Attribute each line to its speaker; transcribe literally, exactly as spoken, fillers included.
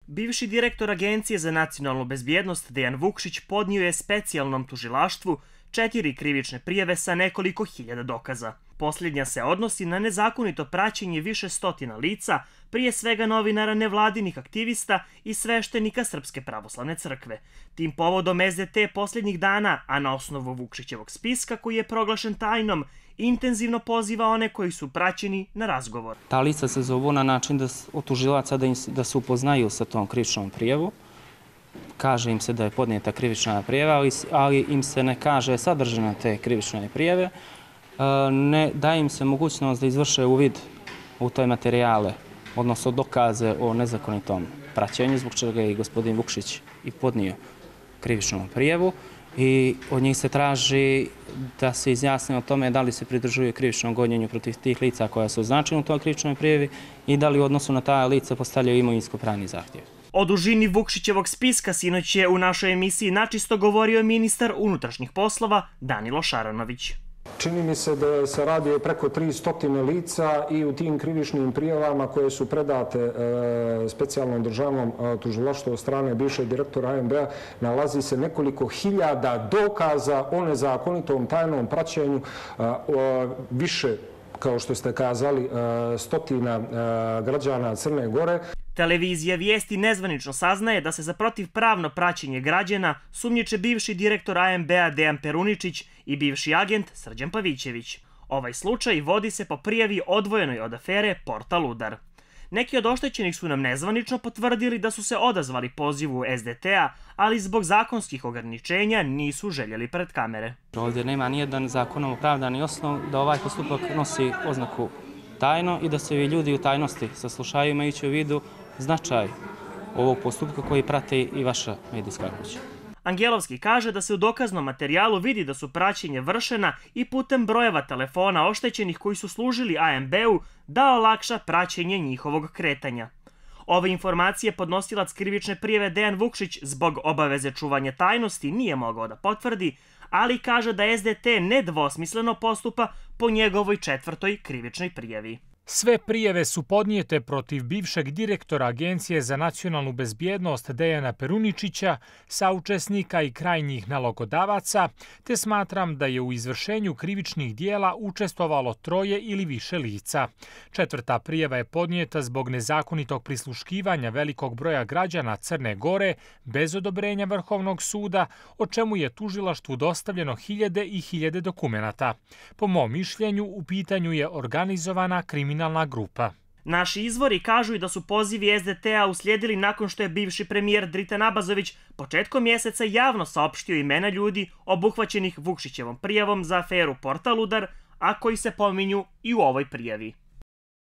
Speaker 1: Bivši direktor Agencije za nacionalnu bezbjednost Dejan Vukšić podnio je specijalnom tužilaštvu četiri krivične prijave sa nekoliko hiljada dokaza. Posljednja se odnosi na nezakonito praćenje više stotina lica, prije svega novinara, nevladinih aktivista i sveštenika Srpske pravoslavne crkve. Tim povodom S D T posljednjih dana, a na osnovu Vukšićevog spiska koji je proglašen tajnom, intenzivno poziva one koji su praćeni na razgovor.
Speaker 2: Ta lica se zovu na način da, od tužilaca da, im, da se upoznaju sa tom krivičnom prijavom. Kaže im se da je podnijeta krivična prijava, ali, ali im se ne kaže sadržina te krivične prijave. Ne daje im se mogućnost da izvrše uvid u te materijale, odnosno dokaze o nezakonitom praćenju, zbog čega je i gospodin Vukšić i podnio krivičnu prijavu. I od njih se traži da se izjasne o tome da li se pridržuju krivičnom gonjenju protiv tih lica koja su označena u toj krivičnoj prijavi i da li u odnosu na ta lica postavljaju imovinsko-pravni zahtjev.
Speaker 1: O dužini Vukšićevog spiska sinoć je u našoj emisiji načisto govorio ministar unutrašnjih poslova Danilo Šaranović.
Speaker 3: Čini mi se da se radi o preko tristo lica i u tim krivičnim prijavama koje su predate e, specijalnom državnom e, tužilaštvu od strane bivšeg direktora A M B A nalazi se nekoliko hiljada dokaza o nezakonitom tajnom praćenju e, o, više, kao što ste kazali, e, stotina e, građana Crne Gore.
Speaker 1: Televizija Vijesti nezvanično saznaje da se za protivpravno praćenje građana sumnjiče bivši direktor A M B A Dejan Peruničić i bivši agent Srđan Pavićević. Ovaj slučaj vodi se po prijavi odvojenoj od afere Portal Udar. Neki od oštećenih su nam nezvanično potvrdili da su se odazvali pozivu S D T-a, ali zbog zakonskih ograničenja nisu željeli pred kamere.
Speaker 2: Ovdje nema nijedan zakonom opravdani osnov da ovaj postupak nosi oznaku tajno i da se vi ljudi u tajnosti saslušaju, imajući u vidu značaj ovog postupka koji prate i vaša medijska kuća.
Speaker 1: Angelovski kaže da se u dokaznom materijalu vidi da su praćenje vršena i putem brojeva telefona oštećenih koji su služili A M B-u da olakša praćenje njihovog kretanja. Ove informacije podnosilac krivične prijave Dejan Vukšić zbog obaveze čuvanja tajnosti nije mogao da potvrdi, ali kaže da S D T nedvosmisleno postupa po njegovoj četvrtoj krivičnoj prijavi.
Speaker 4: Sve prijave su podnijete protiv bivšeg direktora Agencije za nacionalnu bezbjednost Dejana Peruničića, saučesnika i krajnjih nalogodavaca, te smatram da je u izvršenju krivičnih dijela učestvovalo troje ili više lica. Četvrta prijava je podnijeta zbog nezakonitog prisluškivanja velikog broja građana Crne Gore bez odobrenja Vrhovnog suda, o čemu je tužilaštvu dostavljeno hiljade i hiljade dokumenata. Po mom mišljenju, u pitanju je organizovana kriminalna grupa.
Speaker 1: Naši izvori kažu i da su pozivi S D T-a uslijedili nakon što je bivši premijer Dritan Abazović početkom mjeseca javno saopštio imena ljudi obuhvaćenih Vukšićevom prijavom za aferu Portal Udar, a koji se pominju i u ovoj prijavi.